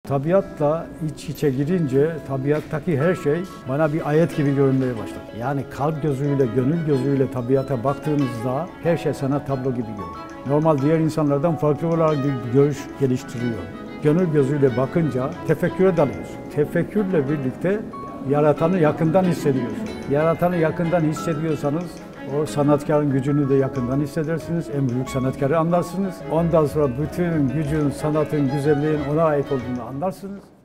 Tabiatla iç içe girince tabiattaki her şey bana bir ayet gibi görünmeye başladı. Yani kalp gözüyle, gönül gözüyle tabiata baktığınızda her şey sana tablo gibi görünüyor. Normal diğer insanlardan farklı olarak bir görüş geliştiriyor. Gönül gözüyle bakınca tefekküre dalıyorsun. Tefekkürle birlikte yaratanı yakından hissediyorsun. Yaratanı yakından hissediyorsanız o sanatkarın gücünü de yakından hissedersiniz. En büyük sanatkarı anlarsınız. Ondan sonra bütün gücün, sanatın, güzelliğin ona ait olduğunu anlarsınız.